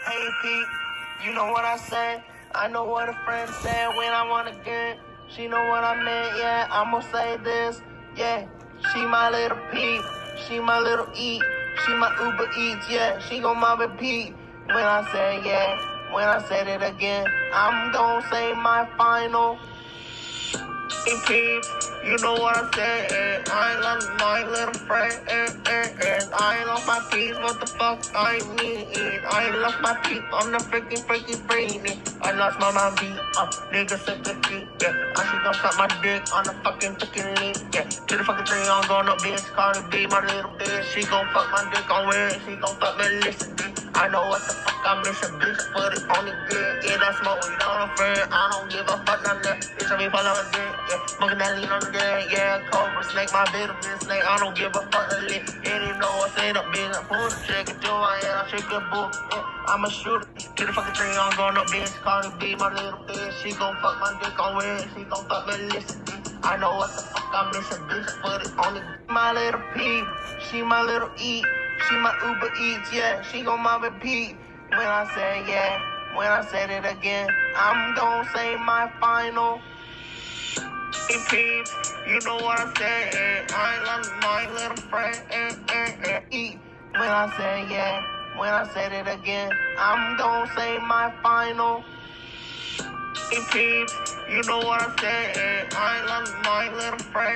Hey, Pete, you know what I said? I know what a friend said when I wanna get. She know what I meant, yeah, I'ma say this. Yeah, she my little Pete, she my little E, she my Uber Eats, yeah, she gon' my repeat. When I say yeah, when I said it again, I'm gon' say my final. Hey, peeps, you know what I said. I love my little friend. I love my peeps. What the fuck I mean? I love my peeps. I'm the freaking brainy. I lost my mom beat. Niggas said the feet. Yeah, I should go suck my dick on the fucking leak. Yeah, to the fucking thing. I'm gonna bitch. Cardi B, my little bitch. She gon' fuck my dick on where? She gon' fuck me listen. I know what the fuck I'm missing, bitch, but it's only good. Yeah, that's smoke weed on a friend. I don't give a fuck none of that. Bitch, I be full of a dick. Yeah, smoking that lean on the gang. Yeah, Cobra Snake, my bitter bitch snake. I don't give a fuck a lick. And you know what's in the bitch. I pull the trigger, do I I shake a book. Yeah, I'm a shooter. To the fucking thing, I'm going up, bitch. Cardi B, my little bitch. She gon' fuck my dick on where? She gon' fuck me listen. I know what the fuck I'm missing, bitch, but it's only my little peep. She my little E. She my Uber Eats, yeah, she gon' my repeat. When I say yeah, when I said it again, I'm gon' say my final. Hey, peeps, you know what I said. I love my little friend. Eat. When I say yeah, when I said it again, I'm gon' say my final. Hey, peeps, you know what I said. I love my little friend.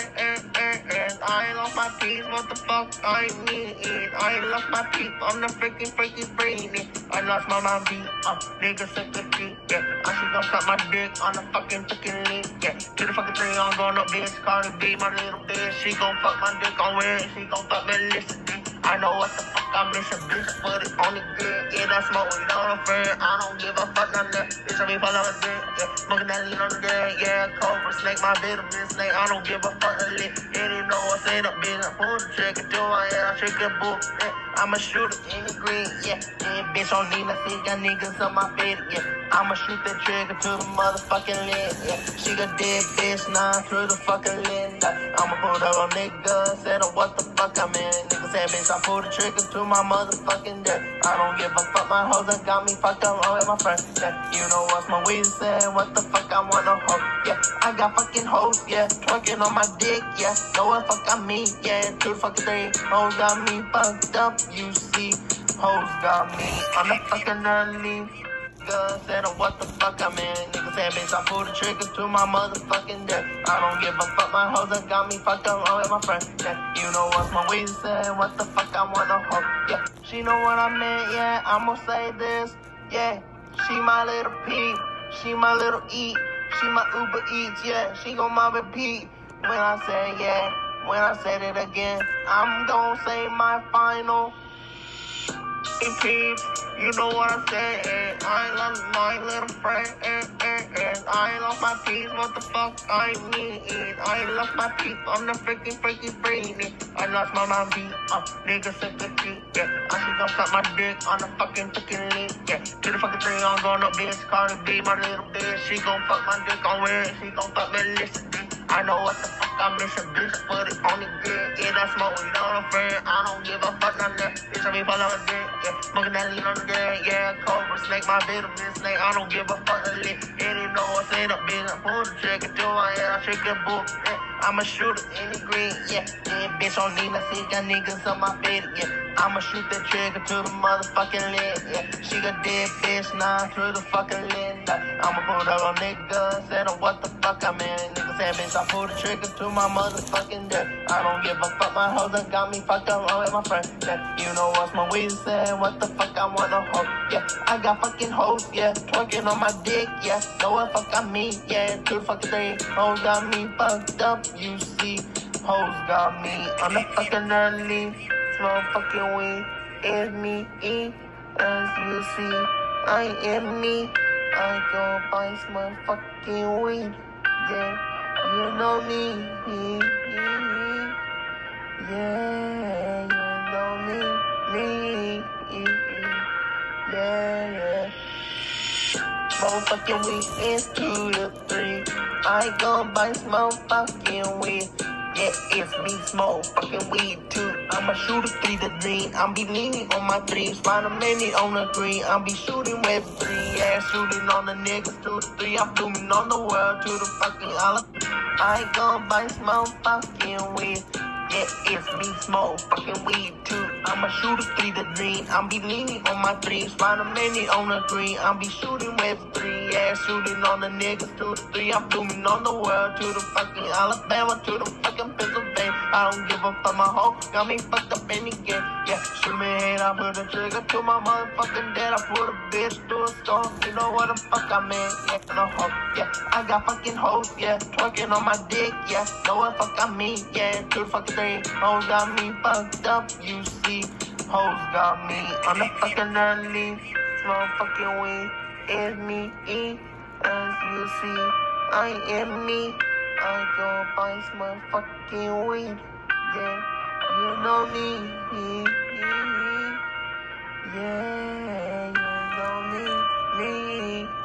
I love my peeps. What the fuck I mean? I love my peeps. I'm the freaking brainy. I lost my mom beat. Niggas said the feet. Yeah, I should go suck my dick on the fucking leak. Yeah, to the fucking thing. I'm going up, bitch. Cardi B, my little bitch. She gon' fuck my dick on where? She gon' fuck me listen. I know what the fuck I'm missing, bitch, but it's only good. Yeah, that's smoke weed on a friend. I don't give a fuck none of that. Bitch, I be full of a dick. Yeah, smoking that lean on the gang. Yeah, Cobra Snake, my bitter bitch snake. I don't give a fuck a lick. And you know what's in the bitch. I pull the trigger, do I shake a book. Yeah, I'm a shooter in the green. Yeah, bitch, don't need to see got niggas on my feet. Yeah, I'ma shoot that trigger to the motherfucking lid. Yeah, she a dead bitch, nah, through the fucking lid. I'ma pull that on nigga, said what the fuck I'm in. Nigga said, bitch, I pull the trigger to my motherfucking death. I don't give a fuck, my hoes that got me fucked up with my friends. Yeah, you know what's my weed said, what the fuck I wanna hoe. Yeah, I got fucking hoes, yeah, twerking on my dick, yeah. Know what fuck I mean, yeah, to the fucking thing. Hoes got me fucked up, you see. Hoes got me on the fucking early. Nigga said what the fuck I'm in. Nigga said, bitch, I pull the trigger to my motherfucking death. I don't give a fuck, my hoes that got me fucked up with my friends. Yeah, you know what's my weed said, what the fuck I wanna hoe. Yeah, she know what I meant, yeah, I'ma say this. Yeah, she my little peep, she my little E, she my Uber Eats, yeah, she gon' my repeat. When I say yeah, when I said it again, I'm gon' say my final. Hey, peeps, you know what I said. I love my little friend. I love my peeps. What the fuck I mean? I love my peeps. I'm the freaking brainy. I lost my mom beat. Niggas said the feet. Yeah, I should go suck my dick on the fucking leak. Yeah, to the fucking thing. I'm going up, bitch. Cardi B, my little bitch. She gon' fuck my dick on where? She gon' fuck me listen. I know what the fuck I'm missing, bitch, but it's only good. Yeah, that's smoke weed on a friend. I don't give a fuck none of that. Bitch, I be full of a dick. Yeah, smoking that lean on the gang. Yeah, Cobra Snake, my bitter bitch snake. I don't give a fuck a lick. And you know what's in the bitch. I pull the trigger, do I shake a book. Yeah, I'm a shooter in the green. Yeah, bitch, don't need to see got niggas on my feet. Yeah, I'ma shoot that trigger to the motherfucking lid. Yeah, she a dead bitch, nah, through the fucking lid. I'ma pull that on nigga, said what the fuck I'm in. Nigga said, bitch, I pull the trigger to my motherfucking death. I don't give a fuck, my hoes that got me fucked up with my friends. Yeah, you know what's my weed said, what the fuck I wanna hoe. Yeah, I got fucking hoes, yeah, twerking on my dick, yeah. Know what fuck I mean, yeah, to the fucking thing. Hoes got me fucked up, you see. Hoes got me on the fucking early. Smoke fucking weed, it's me, as you see, I am me. I go buy some fucking weed, yeah, you know me, yeah, you know me, yeah. Smoke fucking weed is 2 to 3. I go buy smoke fucking weed. Yeah, it's me, smoke fucking weed too. I'ma shoot a 3 to green. I'm be leaning on my threes. Find a minute on the green. I'm be shooting with 3. Yeah, shooting on the niggas 2 to 3. I'm blooming on the world to the fucking island. I ain't gonna buy smoke fucking weed. Yeah, it's me, smoke fucking weed too. I'ma shoot a 3 to green. I'm be leaning on my threes. Find a minute on the green. I'm be shooting with 3. Yeah, shooting on the niggas 2 to 3. I'm blooming on the world to the fucking Alabama to the fucking Pennsylvania. I don't give a fuck, my hoe got me fucked up in the game. Yeah, shoot me head, I put a trigger to my motherfucking dead. I put a bitch through a storm. You know what the fuck I mean? Yeah, no hoe. Yeah, I got fucking hoes. Yeah, twerking on my dick. Yeah, know what the fuck I mean? Yeah, to the fucking thing. Hoes got me fucked up. You see, hoes got me on the fucking early. Smoke fucking weed. It's me, as you see, I am me. I go buy some fucking weed. Yeah, you know me. Yeah, you know me.